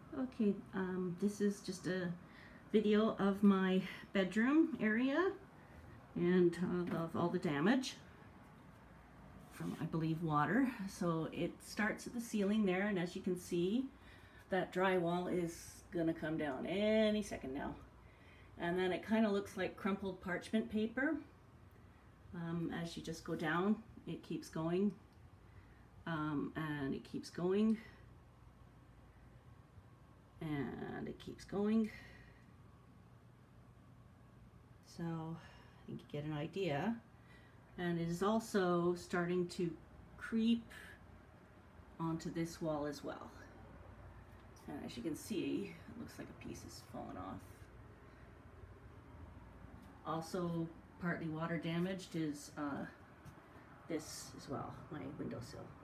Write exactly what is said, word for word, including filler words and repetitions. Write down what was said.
Okay, um, this is just a video of my bedroom area and uh, of all the damage from, I believe, water. So it starts at the ceiling there, and as you can see, that drywall is gonna come down any second now. And then it kind of looks like crumpled parchment paper. Um, as you just go down, it keeps going, um, and it keeps going. And it keeps going. So I think you get an idea. And it is also starting to creep onto this wall as well. And as you can see, it looks like a piece has fallen off. Also partly water damaged is uh, this as well, my windowsill.